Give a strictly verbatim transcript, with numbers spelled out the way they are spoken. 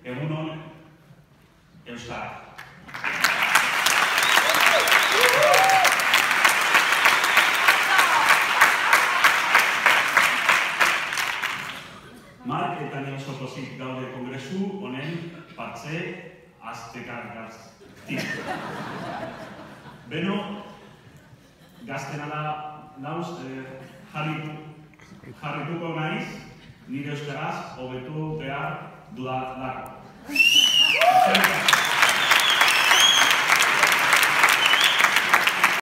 Egunon, Euskara. Mark eta ni oso pozik gaude kongresu honen partze aztekargaztik. Beno, gaztenala nauz jarrituko naiz, nire euskaraz hobetu behar dudalako.